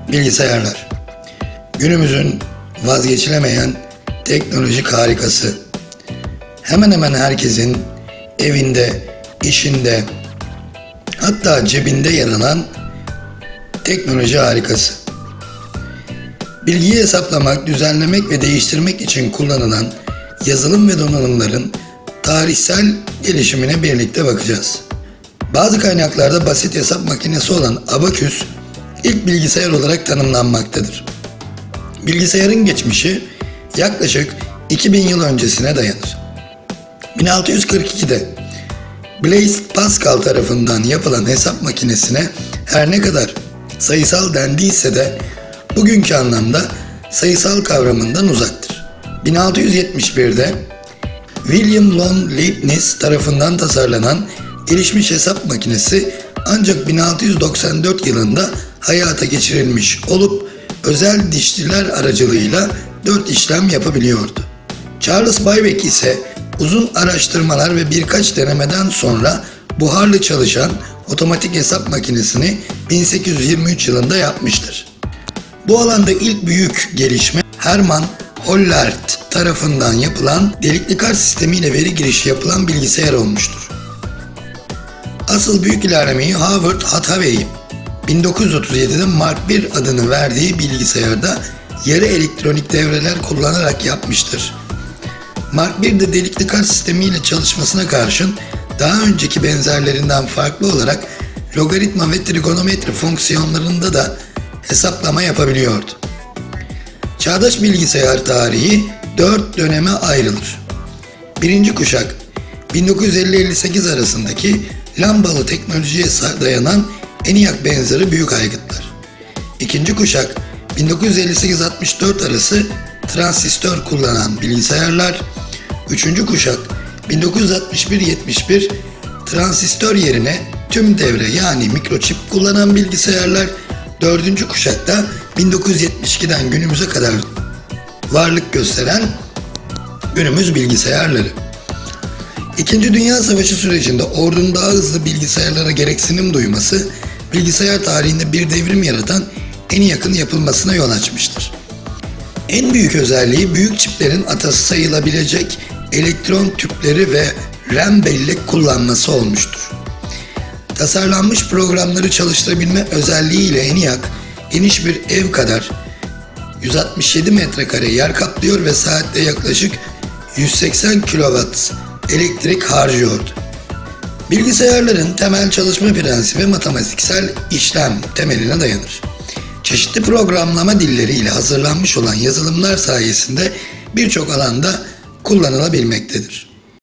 Bilgisayarlar. Günümüzün vazgeçilemeyen teknolojik harikası. Hemen hemen herkesin evinde, işinde, hatta cebinde yer alan teknoloji harikası. Bilgiyi hesaplamak, düzenlemek ve değiştirmek için kullanılan yazılım ve donanımların tarihsel gelişimine birlikte bakacağız. Bazı kaynaklarda basit hesap makinesi olan abaküs ilk bilgisayar olarak tanımlanmaktadır. Bilgisayarın geçmişi yaklaşık 2000 yıl öncesine dayanır. 1642'de Blaise Pascal tarafından yapılan hesap makinesine her ne kadar sayısal dendiyse de bugünkü anlamda sayısal kavramından uzaktır. 1671'de William Lone Leibniz tarafından tasarlanan gelişmiş hesap makinesi ancak 1694 yılında hayata geçirilmiş olup özel dişliler aracılığıyla 4 işlem yapabiliyordu. Charles Babbage ise uzun araştırmalar ve birkaç denemeden sonra buharlı çalışan otomatik hesap makinesini 1823 yılında yapmıştır. Bu alanda ilk büyük gelişme Hermann Hollert tarafından yapılan delikli kart sistemiyle veri girişi yapılan bilgisayar olmuştur. Asıl büyük ilerlemeyi Howard Hathaway 1937'de Mark 1 adını verdiği bilgisayarda yarı elektronik devreler kullanarak yapmıştır. Mark 1'de delikli kart sistemiyle çalışmasına karşın daha önceki benzerlerinden farklı olarak logaritma ve trigonometri fonksiyonlarında da hesaplama yapabiliyordu. Çağdaş bilgisayar tarihi 4 döneme ayrılır. Birinci kuşak 1950-58 arasındaki lambalı teknolojiye dayanan ENIAC benzeri büyük aygıtlar. İkinci kuşak 1958-64 arası transistör kullanan bilgisayarlar. Üçüncü kuşak 1961-71 transistör yerine tüm devre yani mikroçip kullanan bilgisayarlar. Dördüncü kuşakta 1972'den günümüze kadar varlık gösteren günümüz bilgisayarları. İkinci Dünya Savaşı sürecinde ordunun daha hızlı bilgisayarlara gereksinim duyması, bilgisayar tarihinde bir devrim yaratan ENIAC'ın yapılmasına yol açmıştır. En büyük özelliği büyük çiplerin atası sayılabilecek elektron tüpleri ve RAM bellek kullanması olmuştur. Tasarlanmış programları çalıştırabilme özelliğiyle ENIAC, geniş bir ev kadar 167 metrekare yer kaplıyor ve saatte yaklaşık 180 kW elektrik harcıyordu. Bilgisayarların temel çalışma prensibi matematiksel işlem temeline dayanır. Çeşitli programlama dilleri ile hazırlanmış olan yazılımlar sayesinde birçok alanda kullanılabilmektedir.